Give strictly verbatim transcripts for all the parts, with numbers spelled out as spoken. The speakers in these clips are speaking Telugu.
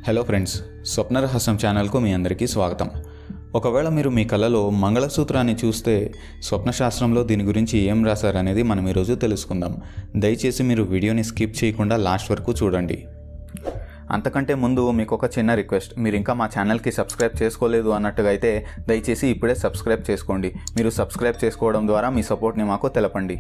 హలో ఫ్రెండ్స్, స్వప్న రహస్యం ఛానల్కు మీ అందరికీ స్వాగతం. ఒకవేళ మీరు మీ కలలో మంగళసూత్రాన్ని చూస్తే స్వప్న శాస్త్రంలో దీని గురించి ఏం రాశారనేది మనం ఈరోజు తెలుసుకుందాం. దయచేసి మీరు వీడియోని స్కిప్ చేయకుండా లాస్ట్ వరకు చూడండి. అంతకంటే ముందు మీకు ఒక చిన్న రిక్వెస్ట్, మీరు ఇంకా మా ఛానల్కి సబ్స్క్రైబ్ చేసుకోలేదు అన్నట్టుగా అయితే దయచేసి ఇప్పుడే సబ్స్క్రైబ్ చేసుకోండి. మీరు సబ్స్క్రైబ్ చేసుకోవడం ద్వారా మీ సపోర్ట్ని మాకు తెలపండి.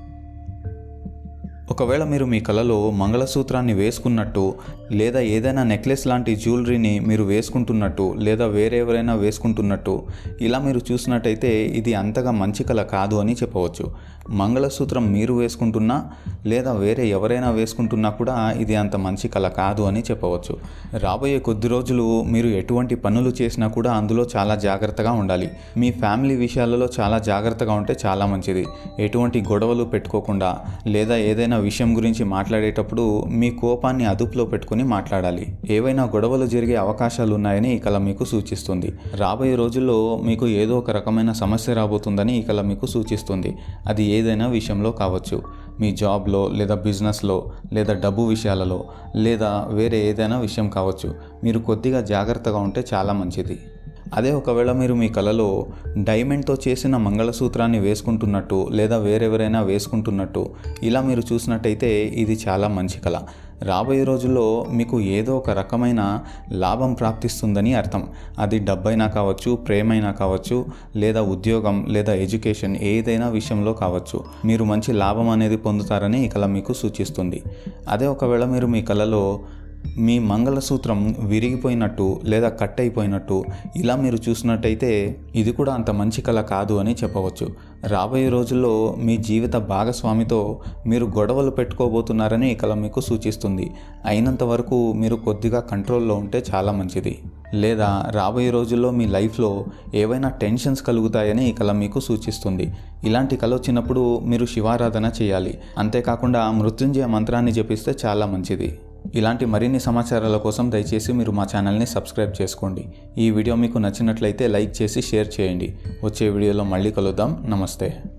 ఒకవేళ మీరు మీ కలలో మంగళసూత్రాన్ని వేసుకున్నట్టు లేదా ఏదైనా నెక్లెస్ లాంటి జ్యువెలరీని మీరు వేసుకుంటున్నట్టు లేదా వేరే ఎవరైనా వేసుకుంటున్నట్టు ఇలా మీరు చూసినట్టయితే ఇది అంతగా మంచి కళ కాదు అని చెప్పవచ్చు. మంగళసూత్రం మీరు వేసుకుంటున్నా లేదా వేరే ఎవరైనా వేసుకుంటున్నా కూడా ఇది అంత మంచి కళ కాదు అని చెప్పవచ్చు. రాబోయే కొద్ది రోజులు మీరు ఎటువంటి పనులు చేసినా కూడా అందులో చాలా జాగ్రత్తగా ఉండాలి. మీ ఫ్యామిలీ విషయాలలో చాలా జాగ్రత్తగా ఉంటే చాలా మంచిది. ఎటువంటి గొడవలు పెట్టుకోకుండా లేదా ఏదైనా విషయం గురించి మాట్లాడేటప్పుడు మీ కోపాన్ని అదుపులో పెట్టుకుని మాట్లాడాలి. ఏవైనా గొడవలు జరిగే అవకాశాలు ఉన్నాయని ఈ కళ మీకు సూచిస్తుంది. రాబోయే రోజుల్లో మీకు ఏదో ఒక రకమైన సమస్య రాబోతుందని ఈ కళ మీకు సూచిస్తుంది. అది ఏదైనా విషయంలో కావచ్చు, మీ జాబ్లో లేదా బిజినెస్లో లేదా డబ్బు విషయాలలో లేదా వేరే ఏదైనా విషయం కావచ్చు. మీరు కొద్దిగా జాగ్రత్తగా ఉంటే చాలా మంచిది. అదే ఒకవేళ మీరు మీ కలలో డైమండ్తో చేసిన మంగళసూత్రాన్ని వేసుకుంటున్నట్టు లేదా వేరెవరైనా వేసుకుంటున్నట్టు ఇలా మీరు చూసినట్టయితే ఇది చాలా మంచి కళ. రాబోయే రోజుల్లో మీకు ఏదో ఒక రకమైన లాభం ప్రాప్తిస్తుందని అర్థం. అది డబ్బైనా కావచ్చు, ప్రేమైనా కావచ్చు, లేదా ఉద్యోగం లేదా ఎడ్యుకేషన్ ఏదైనా విషయంలో కావచ్చు. మీరు మంచి లాభం అనేది పొందుతారని ఈ కళ మీకు సూచిస్తుంది. అదే ఒకవేళ మీరు మీ కలలో మీ మంగళసూత్రం విరిగిపోయినట్టు లేదా కట్ అయిపోయినట్టు ఇలా మీరు చూసినట్టయితే ఇది కూడా అంత మంచి కళ కాదు అని చెప్పవచ్చు. రాబోయే రోజుల్లో మీ జీవిత భాగస్వామితో మీరు గొడవలు పెట్టుకోబోతున్నారని ఈ కళ మీకు సూచిస్తుంది. అయినంత వరకు మీరు కొద్దిగా కంట్రోల్లో ఉంటే చాలా మంచిది. లేదా రాబోయే రోజుల్లో మీ లైఫ్లో ఏవైనా టెన్షన్స్ కలుగుతాయని ఈ కళ మీకు సూచిస్తుంది. ఇలాంటి కళ వచ్చినప్పుడు మీరు శివారాధన చేయాలి. అంతేకాకుండా మృత్యుంజయ మంత్రాన్ని జపిస్తే చాలా మంచిది. ఇలాంటి మరిన్ని సమాచారాల కోసం దయచేసి మీరు మా ఛానల్ని సబ్స్క్రైబ్ చేసుకోండి. ఈ వీడియో మీకు నచ్చినట్లయితే లైక్ చేసి షేర్ చేయండి. వచ్చే వీడియోలో మళ్ళీ కలుద్దాం. నమస్తే.